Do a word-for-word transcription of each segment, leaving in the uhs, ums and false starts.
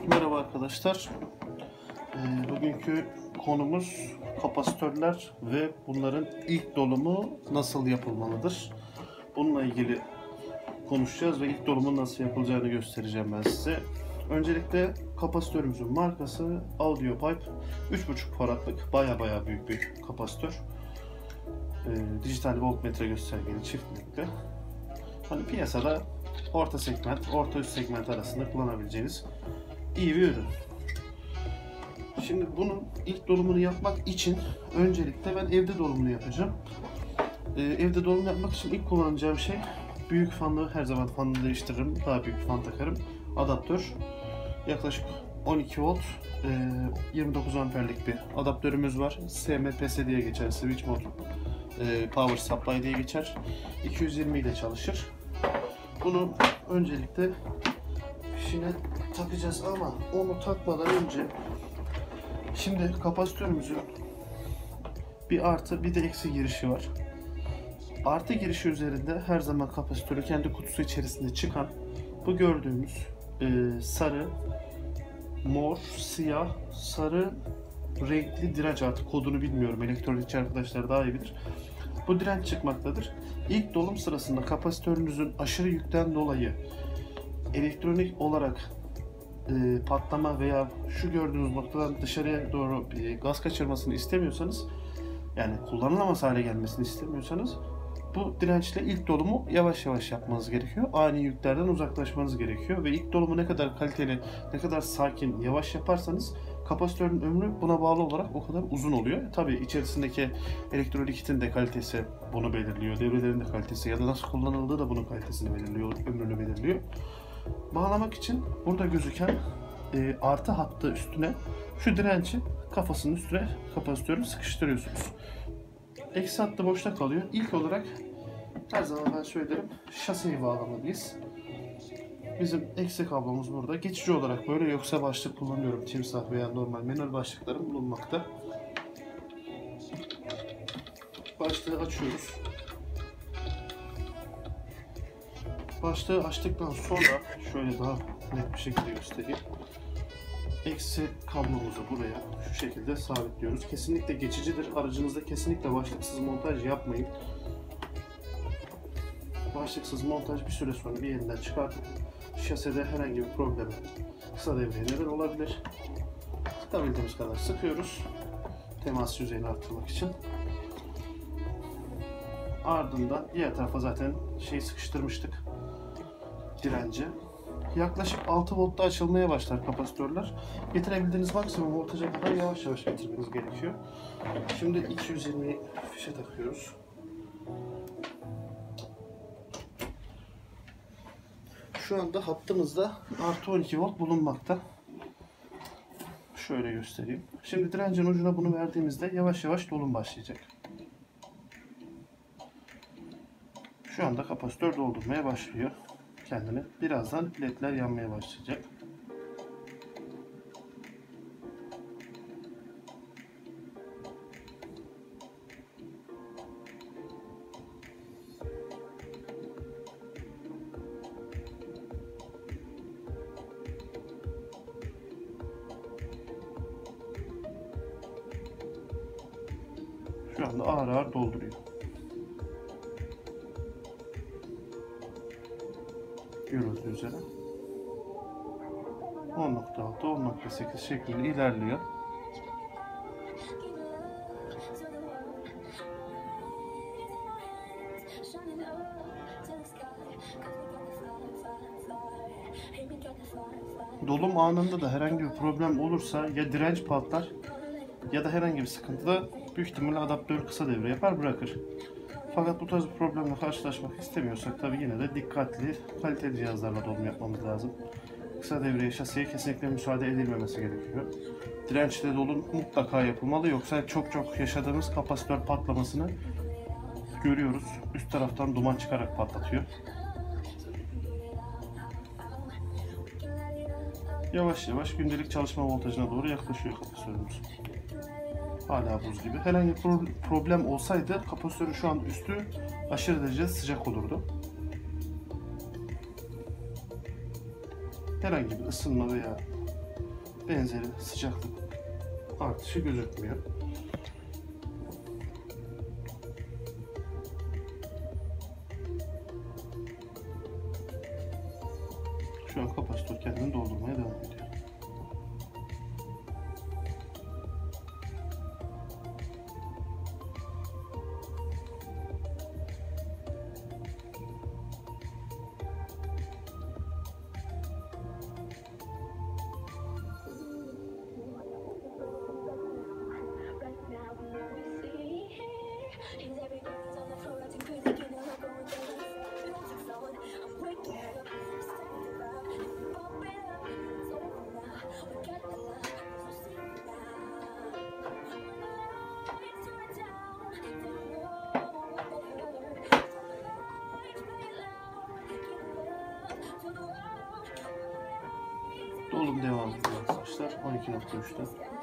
Merhaba arkadaşlar. Ee, bugünkü konumuz kapasitörler ve bunların ilk dolumu nasıl yapılmalıdır? Bununla ilgili konuşacağız ve ilk dolumun nasıl yapılacağını göstereceğim ben size. Öncelikle kapasitörümüzün markası AudioPipe. üç buçuk faradlık baya baya büyük bir kapasitör. Ee, dijital voltmetre göstergeli çiftlikte. Hani piyasada orta segment, orta üst segment arasında kullanabileceğiniz iyi bir ürün. Şimdi bunun ilk dolumunu yapmak için öncelikle ben evde dolumunu yapacağım. Ee, evde dolum yapmak için ilk kullanacağım şey büyük fanlı, her zaman fanını değiştiririm. Daha büyük fan takarım. Adaptör. Yaklaşık on iki volt, e, yirmi dokuz amperlik bir adaptörümüz var. S M P S diye geçer. Switch Mode e, Power Supply diye geçer. iki yüz yirmi ile çalışır. Bunu öncelikle fişine takacağız ama onu takmadan önce şimdi kapasitörümüzün bir artı bir de eksi girişi var. Artı girişi üzerinde her zaman kapasitörü kendi kutusu içerisinde çıkan bu gördüğümüz e, sarı, mor, siyah, sarı renkli direnç, artık kodunu bilmiyorum, elektronikçi arkadaşlar daha iyi bilir. Bu direnç çıkmaktadır. İlk dolum sırasında kapasitörünüzün aşırı yükten dolayı elektronik olarak e, patlama veya şu gördüğünüz noktadan dışarıya doğru e, gaz kaçırmasını istemiyorsanız, yani kullanılamaz hale gelmesini istemiyorsanız bu dirençle ilk dolumu yavaş yavaş yapmanız gerekiyor. Ani yüklerden uzaklaşmanız gerekiyor ve ilk dolumu ne kadar kaliteli, ne kadar sakin, yavaş yaparsanız kapasitörün ömrü buna bağlı olarak o kadar uzun oluyor. Tabii içerisindeki elektrolikitin de kalitesi bunu belirliyor. Devrelerin de kalitesi ya da nasıl kullanıldığı da bunun kalitesini belirliyor, ömrünü belirliyor. Bağlamak için burada gözüken e, artı hattı üstüne şu direnci kafasının üstüne kapasitörü sıkıştırıyorsunuz. Eksi hattı boşta kalıyor. İlk olarak her zaman ben söylerim, şaseyi bağlamalıyız. Bizim eksi kablomuz burada. Geçici olarak böyle, yoksa başlık kullanıyorum. Timsah veya normal manuel başlıklarım bulunmakta. Başlığı açıyoruz. Başlığı açtıktan sonra şöyle daha net bir şekilde göstereyim. Eksi kablomuzu buraya şu şekilde sabitliyoruz. Kesinlikle geçicidir. Aracınızda kesinlikle başlıksız montaj yapmayın. Başlıksız montaj bir süre sonra bir yerinden çıkartıp şasede herhangi bir problem, kısa devreye neden olabilir. Sıkabildiğimiz kadar sıkıyoruz. Temas yüzeyini arttırmak için. Ardından diğer tarafa zaten şey sıkıştırmıştık, direnci. Yaklaşık altı voltta açılmaya başlar kapasitörler. Getirebildiğiniz maksimum voltaja kadar yavaş yavaş getirmeniz gerekiyor. Şimdi iki yüz yirmi fişe takıyoruz. Şu anda hattımızda artı on iki volt bulunmakta. Şöyle göstereyim. Şimdi direncin ucuna bunu verdiğimizde yavaş yavaş dolum başlayacak. Şu anda kapasitör doldurmaya başlıyor kendini. Birazdan ledler yanmaya başlayacak. Şu anda ağır ağır dolduruyor. Görüldüğü üzere on nokta altı on nokta sekiz şeklinde ilerliyor. Dolum anında da herhangi bir problem olursa ya direnç patlar ya da herhangi bir sıkıntıda büyük ihtimalle adaptör kısa devre yapar, bırakır. Fakat bu tarz bir problemle karşılaşmak istemiyorsak tabii yine de dikkatli, kaliteli cihazlarla dolum yapmamız lazım. Kısa devreye, şaseye kesinlikle müsaade edilmemesi gerekiyor. Dirençli dolum mutlaka yapılmalı, yoksa çok çok yaşadığımız kapasitör patlamasını görüyoruz. Üst taraftan duman çıkarak patlatıyor. Yavaş yavaş gündelik çalışma voltajına doğru yaklaşıyor kapasitörümüz. Hala buz gibi. Herhangi bir problem olsaydı kapasitörün şu an üstü aşırı derecede sıcak olurdu. herhangi bir ısınma veya benzeri sıcaklık artışı gözükmüyor. Şu an kapasitör kendini doldurmaya devam ediyor. Dolum devam ediyor arkadaşlar. on iki nokta üç'te.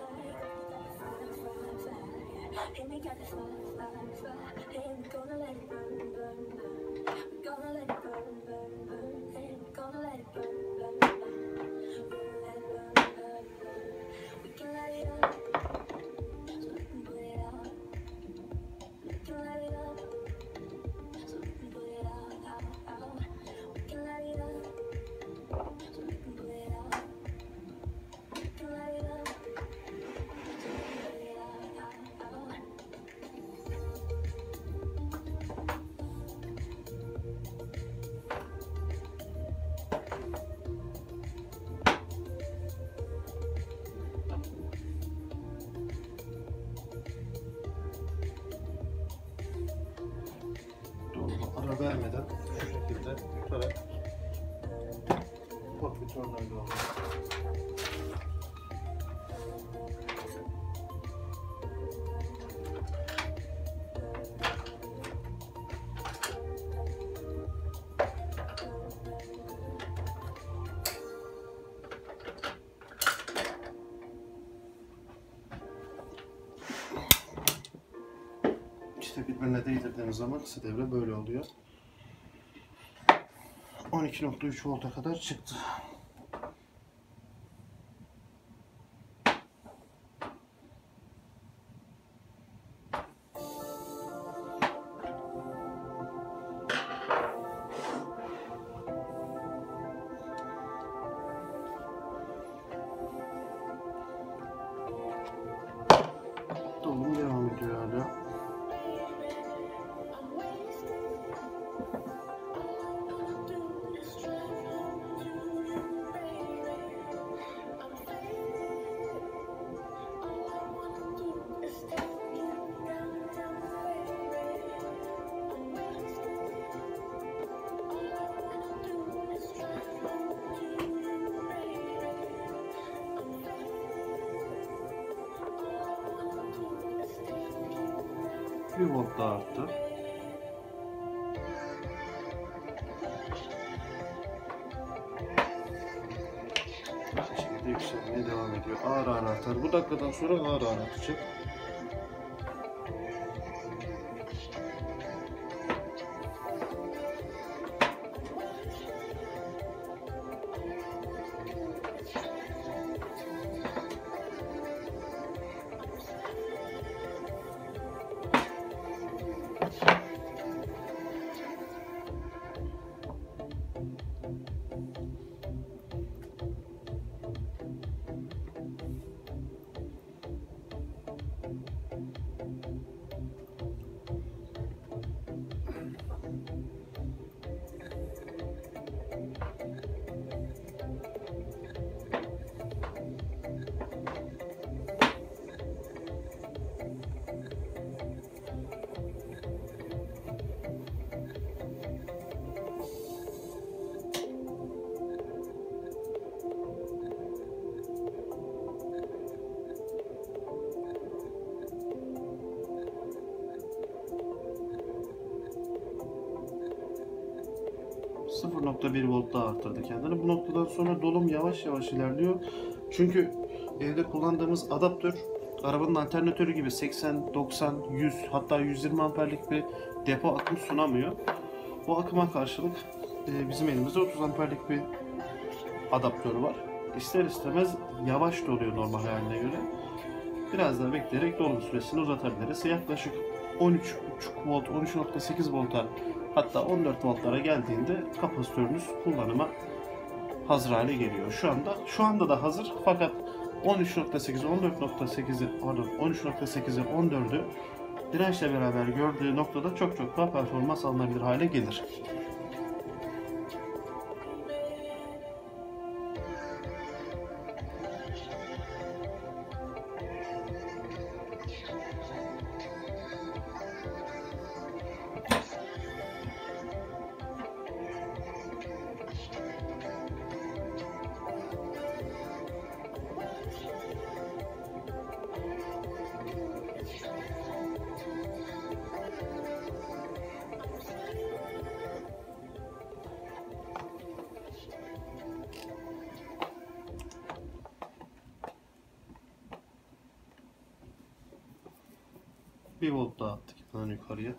Ara vermeden şu şekilde tutarak pot bitörlerle alıyoruz. İşte birbirine değdirdiğiniz zaman kısa devre böyle oluyor. on iki nokta üç volta kadar çıktı. Dolum devam ediyor hala. Bir volt daha arttı. Bu şekilde yükselmeye devam ediyor. Ağır ağır artar. Bu dakikadan sonra ağır ağır artacak. sıfır nokta bir volt daha arttırdı kendini. Bu noktadan sonra dolum yavaş yavaş ilerliyor. Çünkü evde kullandığımız adaptör arabanın alternatörü gibi seksen, doksan, yüz hatta yüz yirmi amperlik bir depo akım sunamıyor. Bu akıma karşılık bizim elimizde otuz amperlik bir adaptör var. ister istemez yavaş doluyor normal haline göre. Biraz daha bekleyerek dolum süresini uzatabiliriz. Yaklaşık on üç buçuk volt, on üç nokta sekiz volta, hatta on dört voltlara geldiğinde kapasitörünüz kullanıma hazır hale geliyor. Şu anda şu anda da hazır, fakat on üç nokta sekiz, on dört nokta sekizi, pardon on üç nokta sekizi, on dördü dirençle beraber gördüğü noktada çok çok daha performans alınabilir hale gelir. Bir volt daha attık yandan yukarıya.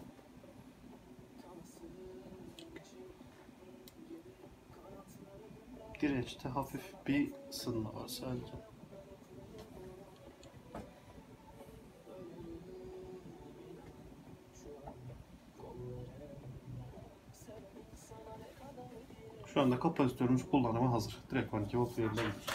Dirençte hafif bir ısınma var sadece. Şu anda kapasitörümüz kullanıma hazır. Direkt on iki volt verilebilir.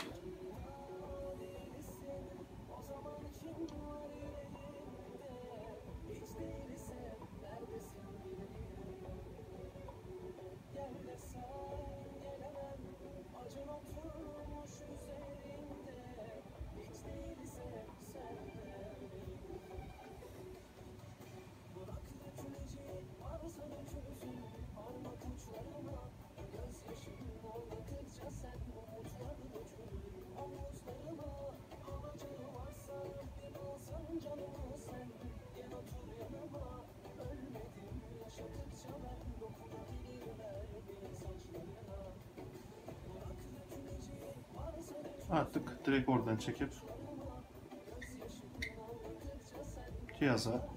Artık direkt oradan çekip cihaza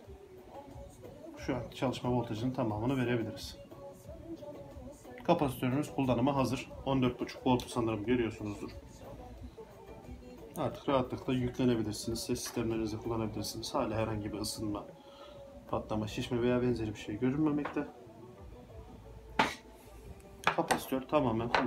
şu an çalışma voltajının tamamını verebiliriz. Kapasitörümüz kullanıma hazır. on dört buçuk voltu sanırım görüyorsunuzdur. Artık rahatlıkla yüklenebilirsiniz. Ses sistemlerinizi kullanabilirsiniz. Hala herhangi bir ısınma, patlama, şişme veya benzeri bir şey görünmemekte. Kapasitör tamamen